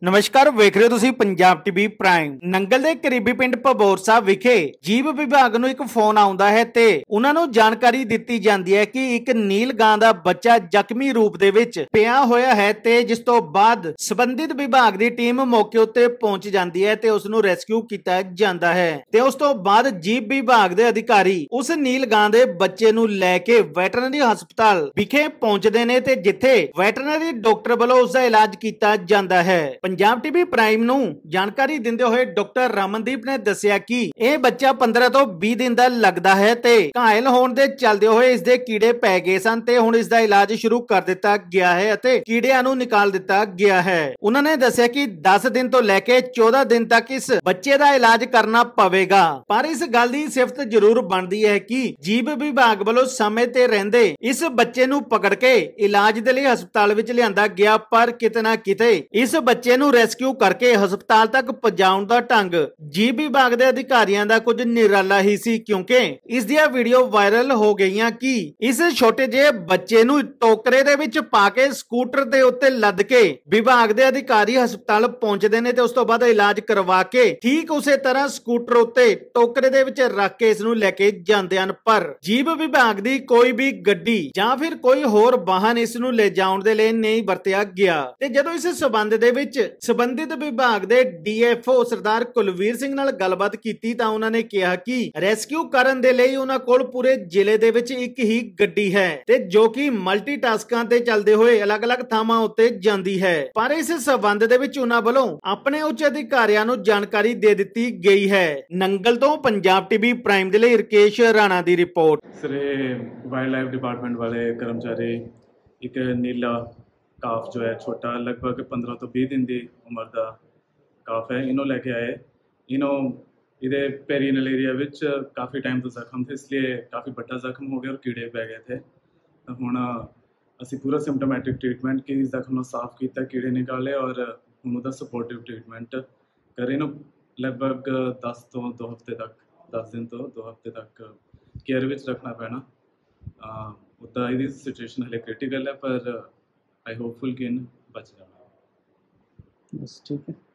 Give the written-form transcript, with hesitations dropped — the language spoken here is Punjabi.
ਨਮਸਕਾਰ ਵੇਖ ਰਹੇ ਹੋ ਤੁਸੀਂ ਪੰਜਾਬ ਟੀਵੀ ਪ੍ਰਾਈਮ। ਨੰਗਲ ਦੇ ਕਰੀਬੀ ਪਿੰਡ ਭਬੋਰ ਸਾਹਿਬ ਵਿਖੇ ਜੀਵ ਵਿਭਾਗ ਨੂੰ ਇੱਕ ਫੋਨ ਆਉਂਦਾ ਹੈ ਤੇ ਉਹਨਾਂ ਨੂੰ ਜਾਣਕਾਰੀ ਦਿੱਤੀ ਜਾਂਦੀ ਹੈ ਕਿ ਇੱਕ ਨੀਲ ਗਾਂ ਦਾ ਬੱਚਾ ਜ਼ਖਮੀ ਰੂਪ ਦੇ ਵਿੱਚ ਪਿਆ ਹੋਇਆ ਹੈ ਤੇ ਜਿਸ ਤੋਂ ਬਾਅਦ ਸੰਬੰਧਿਤ ਵਿਭਾਗ ਦੀ ਟੀਮ ਮੌਕੇ ਉੱਤੇ ਪਹੁੰਚ ਜਾਂਦੀ ਹੈ ਤੇ ਉਸ ਨੂੰ ਰੈਸਕਿਊ ਕੀਤਾ ਜਾਂਦਾ ਹੈ ਤੇ ਉਸ ਤੋਂ ਬਾਅਦ ਜੀਵ ਵਿਭਾਗ ਦੇ ਅਧਿਕਾਰੀ ਉਸ ਨੀਲ ਗਾਂ ਦੇ ਬੱਚੇ ਨੂੰ ਲੈ ਕੇ ਵੈਟਰਨਰੀ ਹਸਪਤਾਲ ਵਿਖੇ ਪਹੁੰਚਦੇ ਨੇ ਤੇ ਜਿੱਥੇ ਵੈਟਰਨਰੀ ਡਾਕਟਰ ਵੱਲੋਂ ਉਸ ਦਾ ਇਲਾਜ ਕੀਤਾ ਜਾਂਦਾ ਹੈ। ਪੰਜਾਬ ਟੀਵੀ ਪ੍ਰਾਈਮ ਨੂੰ ਜਾਣਕਾਰੀ ਦਿੰਦੇ ਹੋਏ ਡਾਕਟਰ ਰਮਨਦੀਪ ਨੇ ਦੱਸਿਆ ਕਿ ਇਹ ਬੱਚਾ 15 ਤੋਂ 20 ਦਿਨ ਦਾ ਲੱਗਦਾ ਹੈ ਤੇ ਘਾਇਲ ਹੋਣ ਦੇ ਚੱਲਦੇ ਹੋਏ ਇਸ ਦੇ ਕੀੜੇ ਪੈ ਗਏ ਸਨ ਤੇ ਹੁਣ ਇਸ ਦਾ ਇਲਾਜ ਸ਼ੁਰੂ ਕਰ ਦਿੱਤਾ ਗਿਆ ਹੈ ਅਤੇ ਕੀੜਿਆਂ ਨੂੰ ਨਿਕਾਲ ਦਿੱਤਾ ਗਿਆ ਹੈ। ਉਹਨਾਂ ਨੇ ਦੱਸਿਆ ਕਿ 10 ਦਿਨ ਤੋਂ ਲੈ ਕੇ 14 ਦਿਨ ਤੱਕ ਇਸ ਬੱਚੇ ਦਾ ਇਲਾਜ ਕਰਨਾ ਪਵੇਗਾ, ਪਰ ਇਸ ਗੱਲ ਦੀ ਸਿਫਤ ਜ਼ਰੂਰ ਬਣਦੀ ਹੈ ਕਿ ਜੀਵ ਵਿਭਾਗ ਵੱਲੋਂ ਸਮੇਂ ਤੇ ਰਹਿੰਦੇ ਇਸ ਬੱਚੇ ਨੂੰ ਪਕੜ ਕੇ ਇਲਾਜ ਦੇ ਲਈ ਹਸਪਤਾਲ ਵਿੱਚ ਲਿਆਂਦਾ ਗਿਆ, ਪਰ ਕਿਤੇ ਨਾ ਕਿਤੇ ਇਸ ਬੱਚੇ ਨੂੰ ਰੈਸਕਿਊ ਕਰਕੇ ਹਸਪਤਾਲ ਤੱਕ ਪਹੁੰਚਾਉਣ ਦਾ ਢੰਗ ਜੀਵ ਵਿਭਾਗ ਦੇ ਅਧਿਕਾਰੀਆਂ ਦਾ ਕੁਝ ਨਿਰਾਲਾ ਹੀ ਸੀ, ਕਿਉਂਕਿ ਇਸ ਦੀਆਂ ਵੀਡੀਓ ਵਾਇਰਲ ਹੋ ਗਈਆਂ ਕਿ ਇਸ ਛੋਟੇ ਜਿਹੇ ਬੱਚੇ ਨੂੰ ਟੋਕਰੇ ਦੇ ਵਿੱਚ ਪਾ ਕੇ ਸਕੂਟਰ ਦੇ ਉੱਤੇ ਲੱਦ ਕੇ ਵਿਭਾਗ ਦੇ ਅਧਿਕਾਰੀ ਹਸਪਤਾਲ ਪਹੁੰਚਦੇ ਨੇ ਤੇ ਉਸ ਤੋਂ ਬਾਅਦ ਇਲਾਜ ਕਰਵਾ ਕੇ ਠੀਕ ਉਸੇ ਤਰ੍ਹਾਂ ਸਕੂਟਰ ਉੱਤੇ ਟੋਕਰੇ ਦੇ ਵਿੱਚ ਰੱਖ ਕੇ ਇਸ ਨੂੰ ਲੈ ਕੇ ਜਾਂਦੇ ਹਨ, ਪਰ ਜੀਵ ਵਿਭਾਗ ਦੀ ਕੋਈ ਵੀ ਗੱਡੀ ਜਾਂ ਫਿਰ ਕੋਈ ਹੋਰ ਵਾਹਨ ਇਸ ਨੂੰ ਲੈ ਜਾਣ ਦੇ ਲਈ ਨਹੀਂ ਵਰਤਿਆ ਗਿਆ। ਤੇ ਜਦੋਂ ਇਸ ਸਬੰਧ ਦੇ ਵਿੱਚ ਸੰਬੰਧਿਤ ਵਿਭਾਗ ਦੇ ਡੀਐਫਓ ਸਰਦਾਰ ਕੁਲਵੀਰ ਸਿੰਘ ਨਾਲ ਗੱਲਬਾਤ ਕੀਤੀ ਤਾਂ ਉਹਨਾਂ ਨੇ ਕਿਹਾ ਕਿ ਰੈਸਕਿਊ ਕਰਨ ਦੇ ਲਈ ਉਹਨਾਂ ਕੋਲ ਪੂਰੇ ਜ਼ਿਲ੍ਹੇ ਦੇ ਵਿੱਚ ਇੱਕ ਹੀ ਗੱਡੀ ਹੈ ਤੇ ਜੋ ਕਿ ਮਲਟੀਟਾਸਕਾਂ ਤੇ ਚੱਲਦੇ ਹੋਏ ਅਲੱਗ-ਅਲੱਗ ਥਾਵਾਂ ਉੱਤੇ ਜਾਂਦੀ ਹੈ, ਪਰ ਇਸ ਸਬੰਧ ਦੇ ਵਿੱਚ ਉਹਨਾਂ ਵੱਲੋਂ ਆਪਣੇ ਉੱਚ ਅਧਿਕਾਰੀਆਂ ਨੂੰ ਜਾਣਕਾਰੀ ਦੇ ਦਿੱਤੀ ਗਈ ਹੈ। ਨੰਗਲ ਤੋਂ ਪੰਜਾਬ ਟੀਵੀ ਪ੍ਰਾਈਮ ਦੇ ਲਈ ਰਕੇਸ਼ ਰਾਣਾ ਦੀ ਰਿਪੋर्ट। ਸਰੇ ਵਾਈਲਡ ਲਾਈਫ डिपार्टमेंट वाले कर्मचारी एक नीला काफ जो है छोटा लगभग 15 ਤੋਂ 20 दिन की उम्र का काफ है, इन्हों लैके आए। इन्हों ये पेरीनल एरिया में काफ़ी टाइम तो जख्म थे, इसलिए काफ़ी बड़ा जख्म हो गया और कीड़े पै गए थे। तो हुण असी पूरा सिम्पटोमैटिक ट्रीटमेंट की जख्म साफ किया, कीड़े निकाले और हुण उहदा सपोर्टिव ट्रीटमेंट करे। इन्हों लगभग 10 तो 2 हफ्ते तक 10 दिन तो 2 हफ्ते तक केयर में रखना पैना। उदा ये सिचुएशन हले क्रिटिकल है, पर आई होपफुल कि इन बच जाना। बस ठीक है।